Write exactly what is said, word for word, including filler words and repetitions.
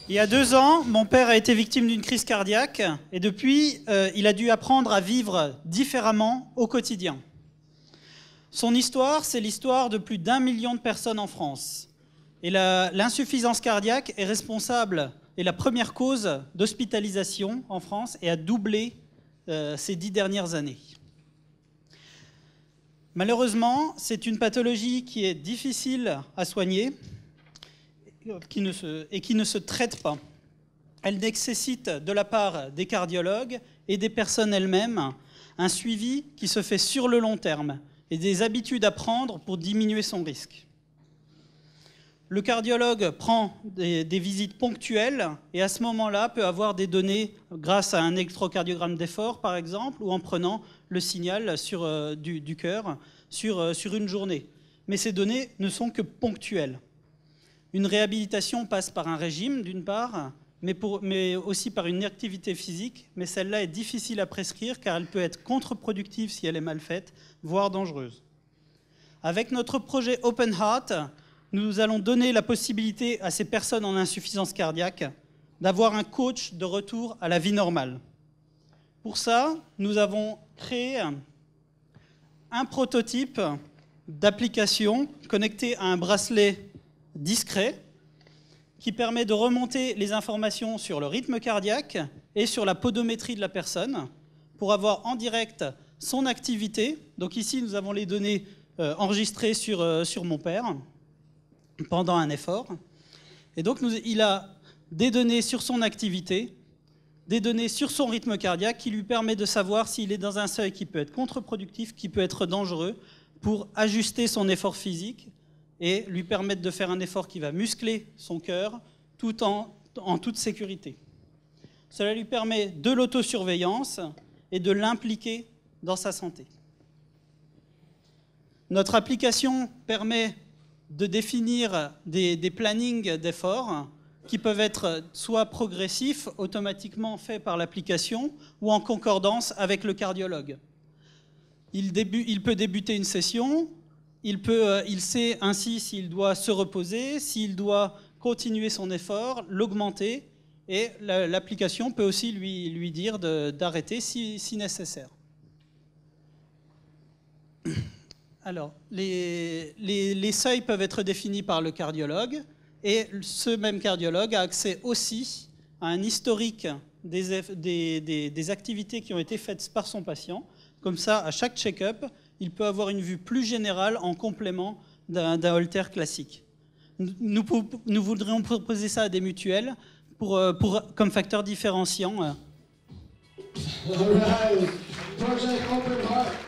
Il y a deux ans, mon père a été victime d'une crise cardiaque et depuis, euh, il a dû apprendre à vivre différemment au quotidien. Son histoire, c'est l'histoire de plus d'un million de personnes en France. Et l'insuffisance cardiaque est responsable, est la première cause d'hospitalisation en France et a doublé euh, ces dix dernières années. Malheureusement, c'est une pathologie qui est difficile à soigner qui ne se, et qui ne se traite pas. Elle nécessite de la part des cardiologues et des personnes elles-mêmes un suivi qui se fait sur le long terme et des habitudes à prendre pour diminuer son risque. Le cardiologue prend des, des visites ponctuelles et à ce moment-là peut avoir des données grâce à un électrocardiogramme d'effort par exemple ou en prenant le signal sur, euh, du, du cœur sur, euh, sur une journée. Mais ces données ne sont que ponctuelles. Une réhabilitation passe par un régime d'une part, mais, pour, mais aussi par une activité physique, mais celle-là est difficile à prescrire car elle peut être contre-productive si elle est mal faite, voire dangereuse. Avec notre projet Open Heart, nous allons donner la possibilité à ces personnes en insuffisance cardiaque d'avoir un coach de retour à la vie normale. Pour ça, nous avons créé un prototype d'application connecté à un bracelet discret qui permet de remonter les informations sur le rythme cardiaque et sur la podométrie de la personne pour avoir en direct son activité. Donc ici, nous avons les données euh, enregistrées sur, euh, sur mon père pendant un effort. Et donc, nous, il a des données sur son activité, des données sur son rythme cardiaque qui lui permet de savoir s'il est dans un seuil qui peut être contre-productif, qui peut être dangereux pour ajuster son effort physique et lui permettre de faire un effort qui va muscler son cœur tout en, en toute sécurité. Cela lui permet de l'autosurveillance et de l'impliquer dans sa santé. Notre application permet de définir des, des plannings d'efforts qui peuvent être soit progressifs, automatiquement faits par l'application, ou en concordance avec le cardiologue. Il, début, il peut débuter une session, il, peut, il sait ainsi s'il doit se reposer, s'il doit continuer son effort, l'augmenter, et l'application peut aussi lui, lui dire d'arrêter si, si nécessaire. Alors, les, les, les seuils peuvent être définis par le cardiologue, et ce même cardiologue a accès aussi à un historique des, des, des, des activités qui ont été faites par son patient. Comme ça, à chaque check-up, il peut avoir une vue plus générale en complément d'un holter classique. Nous, nous voudrions proposer ça à des mutuelles pour, pour, comme facteur différenciant. All right. Project Open Heart.